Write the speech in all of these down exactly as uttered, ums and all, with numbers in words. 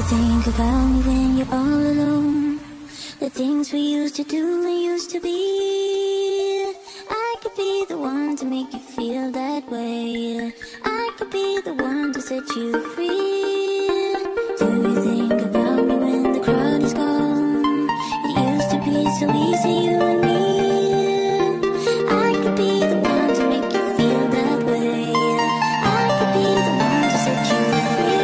think about me when you're all alone? The things we used to do and used to be. I could be the one to make you feel that way. I could be the one to set you free. Do you think about me when the crowd is gone? It used to be so easy, you and me. I could be the one to make you feel that way. I could be the one to set you free.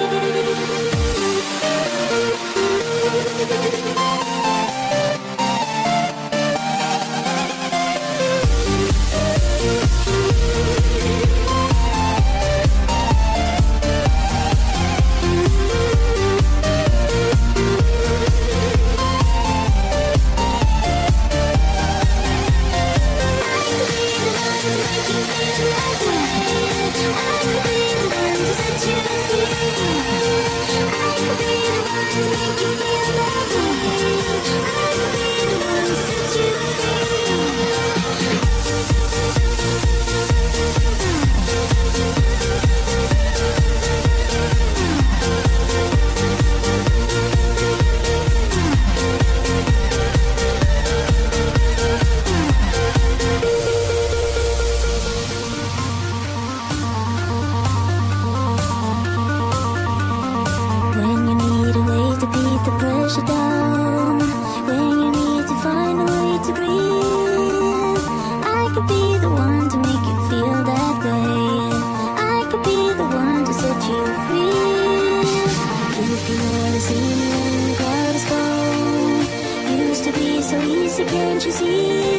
Down when you need to find a way to breathe. I could be the one to make you feel that way. I could be the one to set you free. If you wanna see me when the crowd is gone, used to be so easy, can't you see?